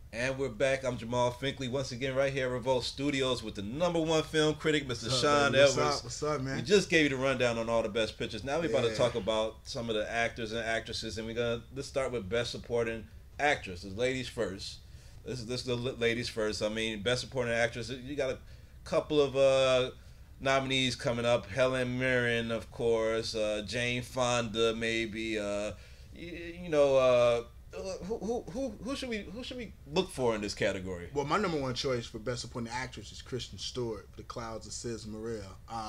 And we're back. I'm Jamal Finkley once again right here at Revolt Studios with the #1 film critic, Mr. Sean Edwards. What's up, man? We just gave you the rundown on all the best pictures. Now we're about to talk about some of the actors and actresses, and let's start with Best Supporting Actress. The ladies first. This is the ladies first. I mean, Best Supporting Actress. You got a couple of nominees coming up. Helen Mirren, of course. Jane Fonda, maybe. Who should we look for in this category? Well, my #1 choice for Best Supporting Actress is Kristen Stewart for The Clouds of Sis Maria.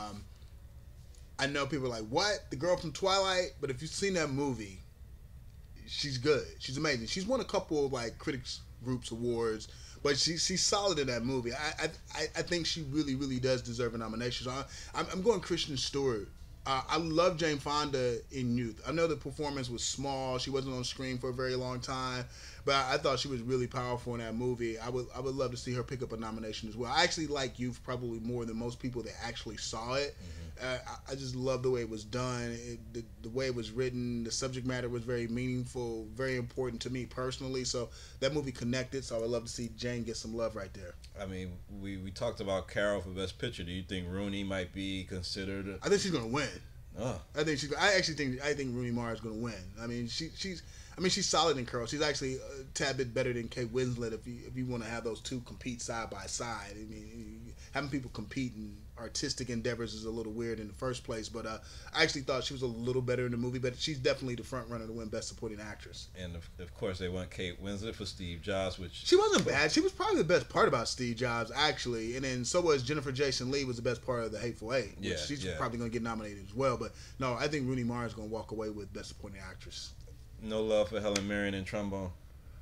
I know people are like, what? The girl from Twilight? But if you've seen that movie, she's good. She's amazing. She's won a couple of like critics groups awards, but she's solid in that movie. I think she really, really does deserve a nomination. So I'm going Kristen Stewart. I love Jane Fonda in Youth. I know the performance was small. She wasn't on screen for a very long time, but I thought she was really powerful in that movie. I would love to see her pick up a nomination as well. I actually like Youth probably more than most people that actually saw it. I just love the way it was done, the way it was written. The subject matter was very meaningful, very important to me personally. So that movie connected. So I would love to see Jane get some love right there. I mean, we talked about Carol for Best Picture. Do you think Rooney might be considered? I think she's gonna win. Oh. I think Rooney Mara is gonna win. I mean, she's solid in Carol. She's actually a tad bit better than Kate Winslet if you want to have those two compete side by side. I mean, having people compete in artistic endeavors is a little weird in the first place, but I actually thought she was a little better in the movie, but she's definitely the front runner to win Best Supporting Actress. And of course they went Kate Winslet for Steve Jobs, which she wasn't bad. She was probably the best part about Steve Jobs, actually, and then so was Jennifer Jason Leigh was the best part of The Hateful Eight. She's probably going to get nominated as well, but no, I think Rooney Mara is going to walk away with Best Supporting Actress. No love for Helen Mirren in Trombone.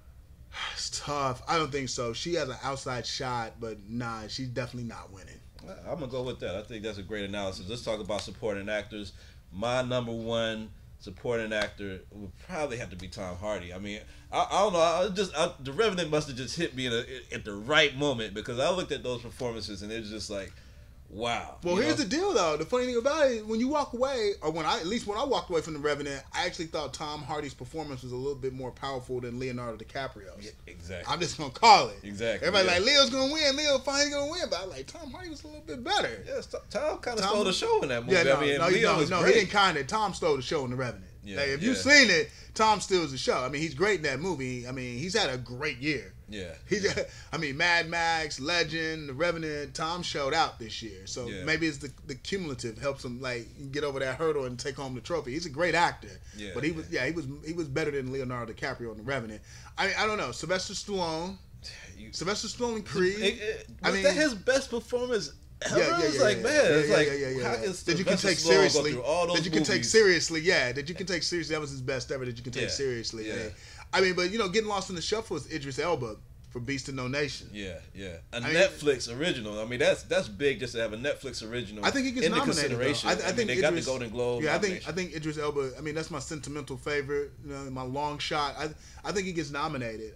It's tough. I don't think so. She has an outside shot, but nah, she's definitely not winning. I'm going to go with that. I think that's a great analysis. Let's talk about supporting actors. My #1 supporting actor would probably have to be Tom Hardy. I mean, I don't know. The Revenant must have just hit me at the right moment, because I looked at those performances and it was just like, wow. Well, here's the deal, though. The funny thing about it, when you walk away, or when I walked away from The Revenant, I actually thought Tom Hardy's performance was a little bit more powerful than Leonardo DiCaprio's. Yeah, exactly. I'm just going to call it. Exactly. Everybody's like, Leo's going to win. Leo finally going to win. But I was like, Tom Hardy was a little bit better. Yeah, Tom kind of stole the show in that movie. Yeah, he didn't kind of. Tom stole the show in The Revenant. Yeah, like, if you've seen it, Tom steals the show. I mean, he's great in that movie. I mean, he's had a great year. Yeah. I mean, Mad Max, Legend, The Revenant, Tom showed out this year. So maybe it's the cumulative helps him like get over that hurdle and take home the trophy. He's a great actor. Yeah. But he was better than Leonardo DiCaprio in The Revenant. I mean, I don't know. Sylvester Stallone in Creed. Was that his best performance ever? It's like, man, it's like, how is that you can take seriously? That you can take seriously, that you can take seriously. That was his best ever. That you can take seriously. Yeah. I mean, but getting lost in the shuffle is Idris Elba for Beast of No Nation. Yeah. Netflix original. I mean, that's big just to have a Netflix original. I think he gets nominated. Consideration. I think they got the Golden Globe. Yeah, I think Idris Elba. I mean, that's my sentimental favorite. My long shot. I think he gets nominated.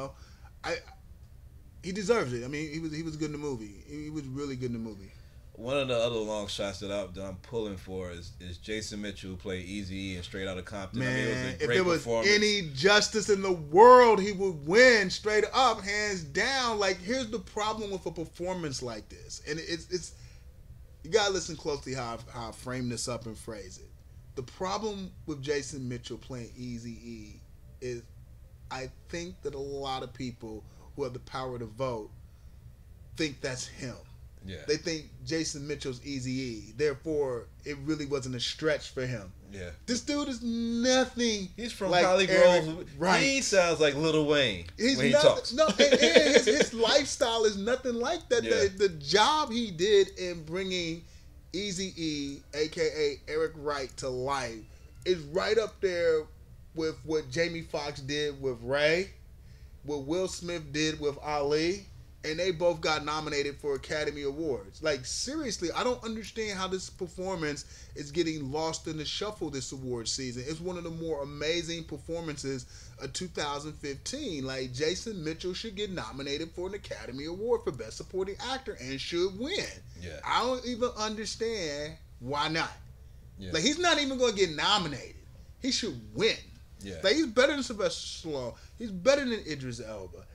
He deserves it. I mean, he was good in the movie. He was really good in the movie. One of the other long shots that I'm pulling for is Jason Mitchell, who played Eazy-E in Straight Outta Compton. Man, I mean, it was a if great there was performance. any justice in the world, he would win straight up, hands down. Like, here's the problem with a performance like this, and it's you gotta listen closely how I frame this up and phrase it. The problem with Jason Mitchell playing Eazy-E is, I think that a lot of people who have the power to vote think that's him. Yeah. They think Jason Mitchell's Eazy-E. Therefore, it really wasn't a stretch for him. Yeah. This dude is nothing. He's from like Holly Grove. Right. He sounds like Lil Wayne when he talks. No, and his lifestyle is nothing like that. Yeah. The job he did in bringing Eazy-E, a.k.a. Eric Wright, to life is right up there with what Jamie Foxx did with Ray, what Will Smith did with Ali, and they both got nominated for Academy Awards. Like, seriously, I don't understand how this performance is getting lost in the shuffle this award season. It's one of the more amazing performances of 2015. Like, Jason Mitchell should get nominated for an Academy Award for Best Supporting Actor and should win. Yeah. I don't even understand why not. Yeah. Like, he's not even going to get nominated. He should win. Yeah. Like, he's better than Sylvester Stallone. He's better than Idris Elba.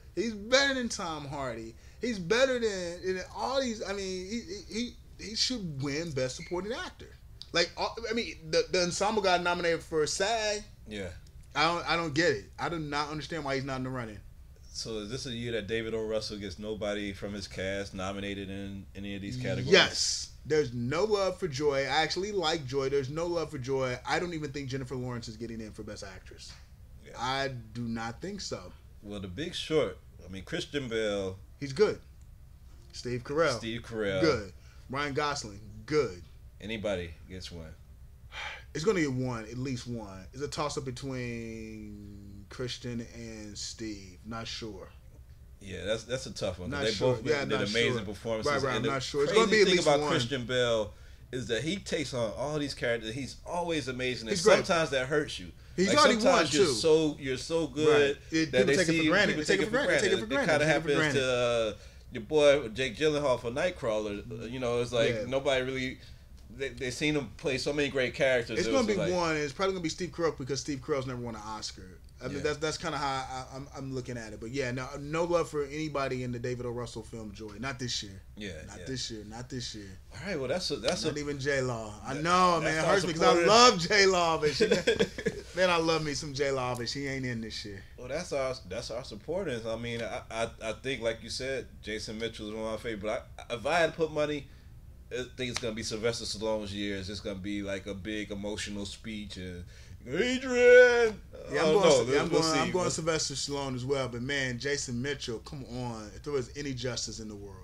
He's better than Tom Hardy. He's better than all these. I mean, he should win Best Supporting Actor. Like, I mean, the ensemble got nominated for SAG. Yeah. I don't get it. I do not understand why he's not in the running. So is this a year that David O. Russell gets nobody from his cast nominated in any of these categories? Yes. There's no love for Joy. I actually like Joy. There's no love for Joy. I don't even think Jennifer Lawrence is getting in for Best Actress. Yeah. I do not think so. Well, The Big Short, I mean, Christian Bale. He's good. Steve Carell. Good. Ryan Gosling. Good. Anybody gets one. It's going to get one, at least one. It's a toss-up between Christian and Steve. Not sure. Yeah, that's a tough one. Not they sure. both did amazing performances. Right, and I'm not sure. It's going to be at least about one. Christian Bale is that he takes on all these characters. He's always amazing. And He's great. sometimes that hurts you. He's like already won sometimes too. You're so good that they take it for granted. People take it for granted. It kind of happens to your boy Jake Gyllenhaal for Nightcrawler. You know, it's like nobody really. They seen him play so many great characters. It's going to be one. It's probably going to be Steve Carell because Steve Carell's never won an Oscar. I mean, that's kind of how I'm looking at it. But yeah, no love for anybody in the David O. Russell film Joy. Not this year. This year. Not this year. All right. Well, that's not even J Law. I know, man. It hurts me because I love J Law, but man, I love me some J Law, but she ain't in this year. Well, that's our supporters. I mean, I think like you said, Jason Mitchell is one of my favorites. But if I had to put money, I think it's gonna be Sylvester Stallone's years. It's gonna be like a big emotional speech and Adrian. Yeah, I'm going Sylvester Stallone as well. But man, Jason Mitchell, come on! If there was any justice in the world,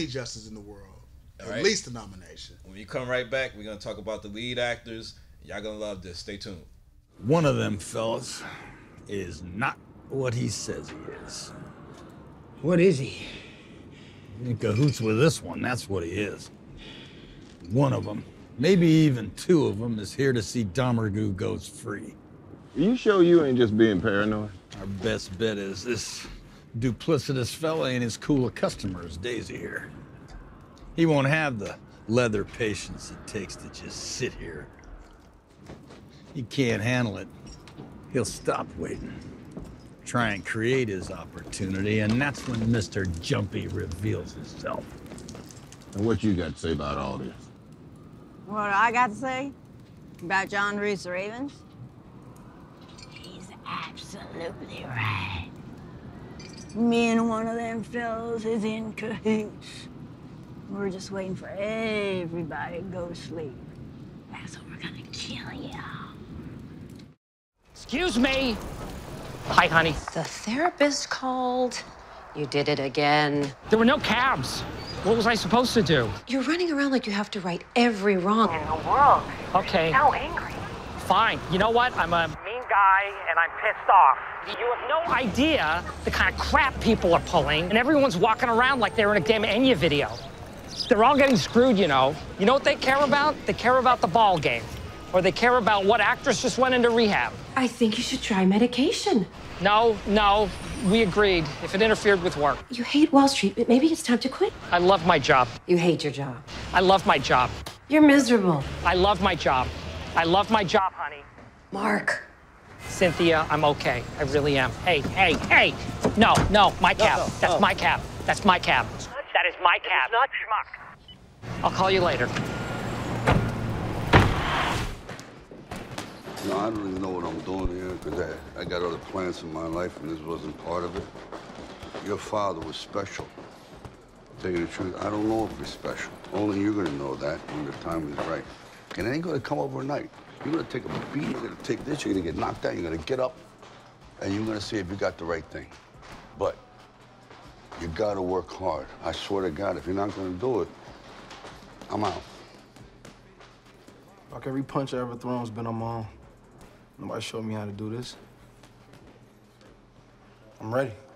at least a nomination. When you come right back, we're gonna talk about the lead actors. Y'all gonna love this. Stay tuned. One of them fellas is not what he says he is. What is he? In cahoots with this one, that's what he is. One of them, maybe even two of them, is here to see Domergue goes free. Are you sure you ain't just being paranoid? Our best bet is this duplicitous fella ain't as cool a customer as Daisy here. He won't have the leather patience it takes to just sit here. He can't handle it. He'll stop waiting. Try and create his opportunity, and that's when Mr. Jumpy reveals himself. And what you got to say about all this? What I got to say about John Reese Ravens? He's absolutely right. Me and one of them fellows is in cahoots. We're just waiting for everybody to go to sleep. That's what we're gonna kill y'all. Excuse me. Hi, honey. The therapist called. You did it again. There were no cabs. What was I supposed to do? You're running around like you have to right every wrong in the world. Okay. So angry. Fine. You know what? I'm a mean guy, and I'm pissed off. You have no idea the kind of crap people are pulling, and everyone's walking around like they're in a damn Enya video. They're all getting screwed, you know. You know what they care about? They care about the ball game. Or they care about what actress just went into rehab. I think you should try medication. No, we agreed if it interfered with work. You hate Wall Street, but maybe it's time to quit. I love my job. You hate your job. I love my job. You're miserable. I love my job. I love my job, honey. Mark. Cynthia, I'm okay. I really am. Hey. No, my cab. That's my cab. That's my cab. That is my cab. Not schmuck. I'll call you later. You know, I don't really know what I'm doing here because I got other plans in my life and this wasn't part of it. Your father was special. Tell you the truth, I don't know if he's special. Only you're gonna know that when the time is right. And it ain't gonna come overnight. You're gonna take a beat, you're gonna take this, you're gonna get knocked down, you're gonna get up, and you're gonna see if you got the right thing. But you gotta work hard. I swear to God, if you're not gonna do it, I'm out. Like every punch I ever thrown has been on my own. Nobody showed me how to do this. I'm ready.